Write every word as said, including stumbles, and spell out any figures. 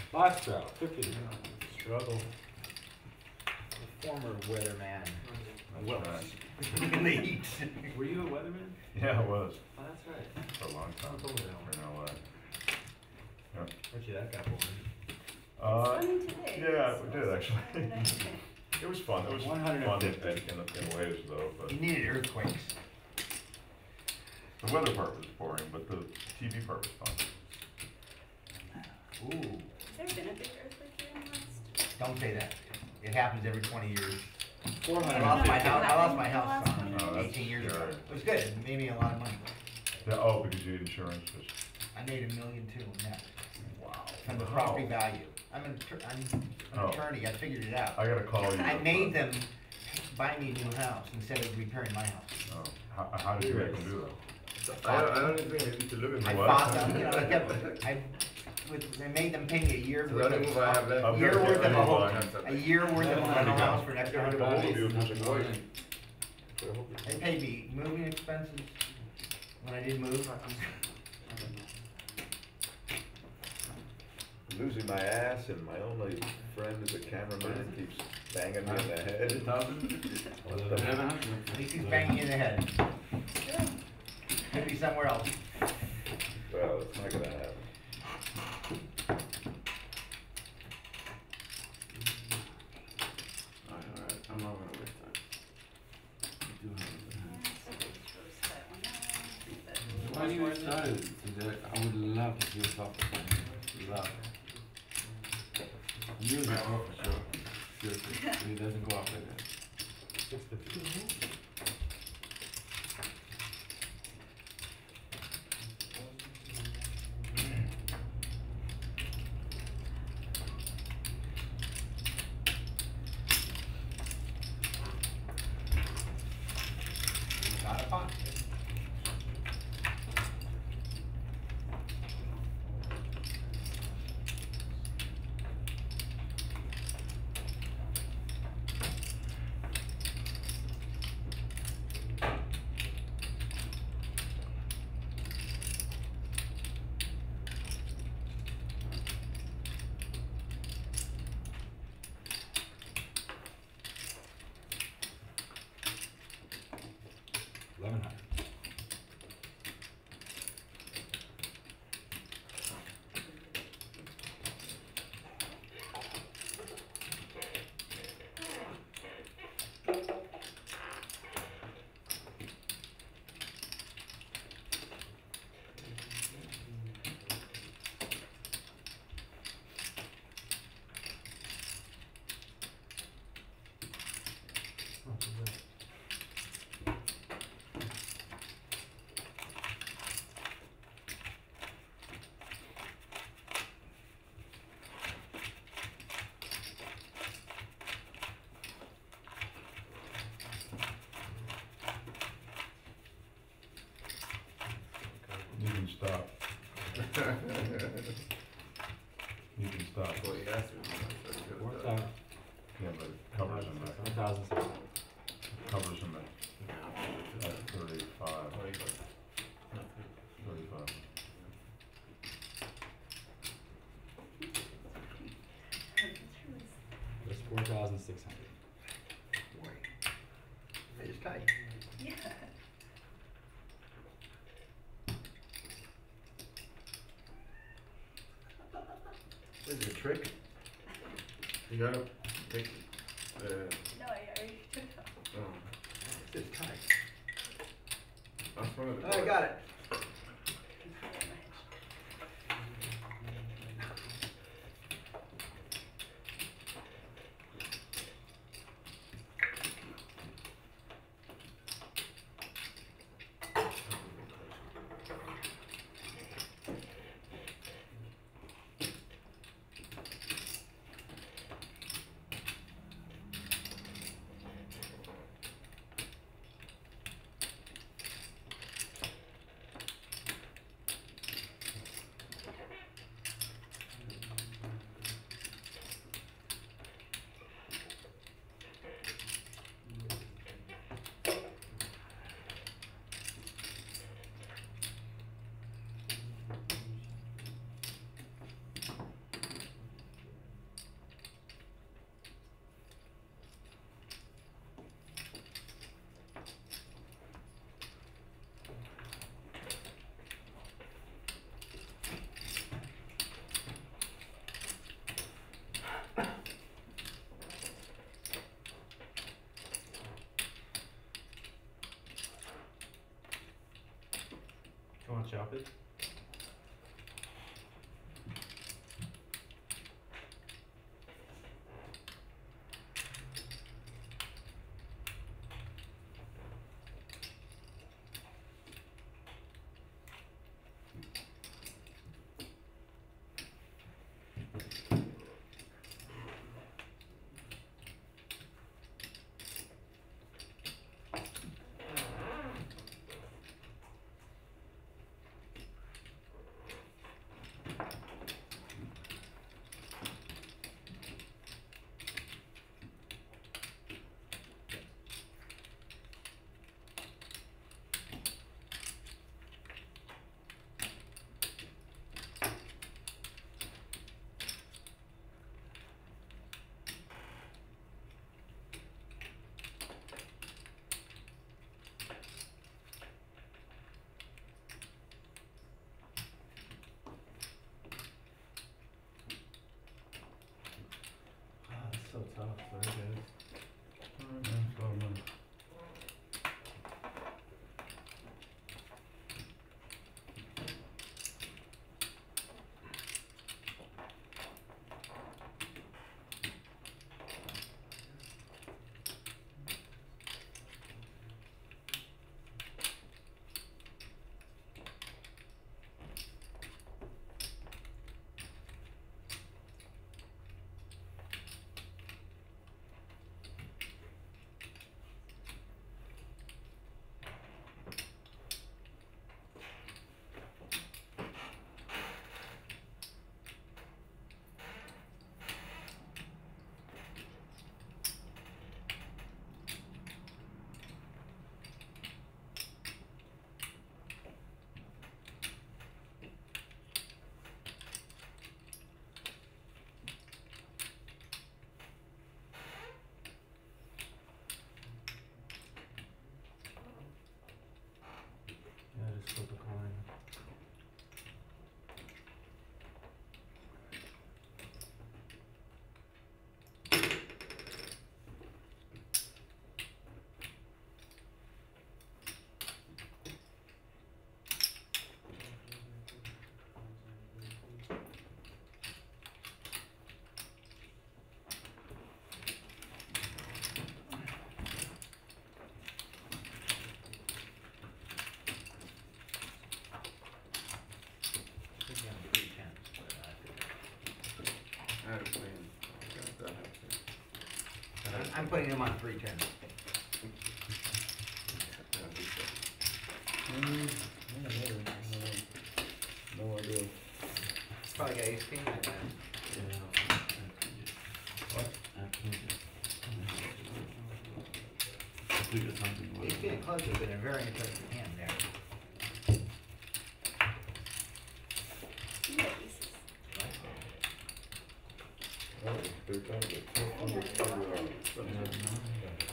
Foxtrot, fifty. Struggle. Former weatherman. Well, In the heat. Were you a weatherman? yeah, it was Oh, that's right. for a long time. That's over there. For L A. Yeah. Bet you that got boring. Uh, Sunny today. yeah, It's we did also actually. very nice day. It was fun. It was one fun hundred in, fifty. in, in ways though, He but needed earthquakes. the weather part was boring, but the T V part was fun. Ooh, Has there been a big earthquake here in the last? don't say that. It happens every twenty years. Four I hundred. lost my It house, I lost my happened in the house last on twenty Oh, that's eighteen years ago. scary. It was good, it made me a lot of money. Yeah, oh, because you had insurance was, I made a million two in that, wow. from the Wow. property value. I'm an, attor- I'm an Oh. attorney, I figured it out. I gotta call you. I made them buy me a new house instead of repairing my house. Oh, how, how did you make them do that? I don't, I don't even think I need to live in I my What? bought them, you know, I kept, I, with, they made them pay me a year The worth only move I have of, left. I'm year gonna worth get of a a new home, one. a year worth of a rental house for an extra hundred All of bucks. you for supporting. They paid me moving expenses when I did move. Losing my ass and my only friend is a cameraman keeps banging me in the head. What the- At least he's banging you in the head. Could be somewhere else. Well, it's not gonna happen. Alright, alright, I'm not gonna waste time. We do have it. Why do you started today? I would love to see a soccer game. Love. Music, oh, for sure. Seriously, if it doesn't go off like that. Six fifty. Got a pot. Eleven hundred. You can stop. You can stop. Well, he has to. Four thousand. Yeah, but it covers in One the, thousand six hundred. covers in the, at thirty-five, thirty-five. That's four thousand six hundred. Boy. It's tight. Yeah. Is it a trick? You gotta take, uh, No, I already took it off. oh, It's tight. that's one of the. I got it. Alright, man, so, man. Yeah, just flip a coin. I had a plan. That- that happened. I'm putting him on three ten. That'd be good. No idea. Probably got ace king like that. Yeah. What? I can just. I figured something was. Ace king and clubs have been a very interesting hand there. You got aces. Oh, they're trying to get tough under, under, uh, Yeah, no.